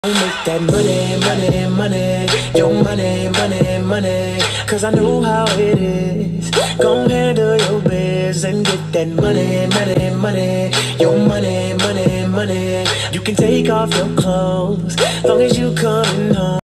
Make that money, money, money, your money, money, money. Cause I know how it is. Gon' handle your biz and get that money, money, money, your money, money, money. You can take off your clothes, long as you coming home.